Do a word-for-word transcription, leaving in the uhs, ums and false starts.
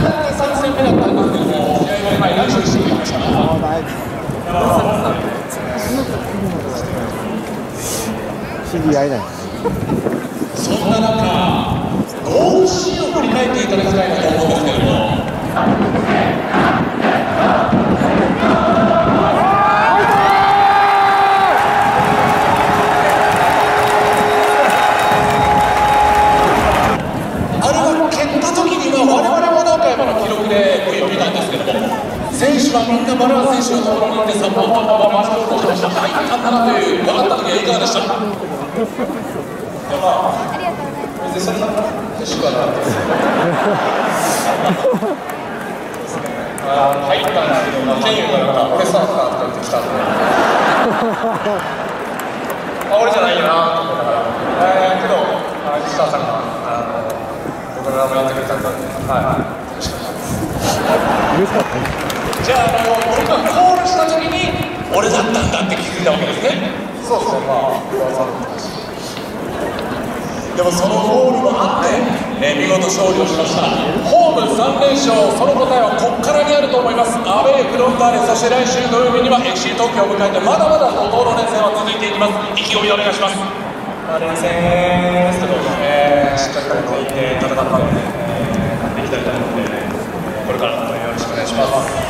さん戦目だったんですけども、試合前、何勝してきましたか？ 知り合いない。 そんな中、ゴールシーンを振り返っていただきたいなと思うんですけれども。選手はみんなバルーン選手のところに行ってサポートのまま回しようとしてました。はい、勝ったなという、分かった時はいかがでしたか？ありがとうございます。そんな選手はなんですあ入ったんですけど、ケンユがなんか俺さーって言ってきたんで、あ、俺じゃないよなと思ったから、えー、けど、西川さんがあの僕の名前やってくれたんで、はい、嬉しかったです。嬉しかったです。じゃあ、あの僕がコールしたときに俺だったんだって気づいたわけですね。そうですね、まあでもそのゴールもあって、ね、見事勝利をしました。ホームさん連勝、その答えはここからにあると思います。アウェーフロンターレ、そして来週土曜日には エフシー 東京を迎えて、まだまだ怒涛の連戦は続いていきます。意気込みお願いします。まあ、連戦ですけど、えー、しっかりといって戦って、えー、勝っていきたいと思うので、これからもよろしくお願いします。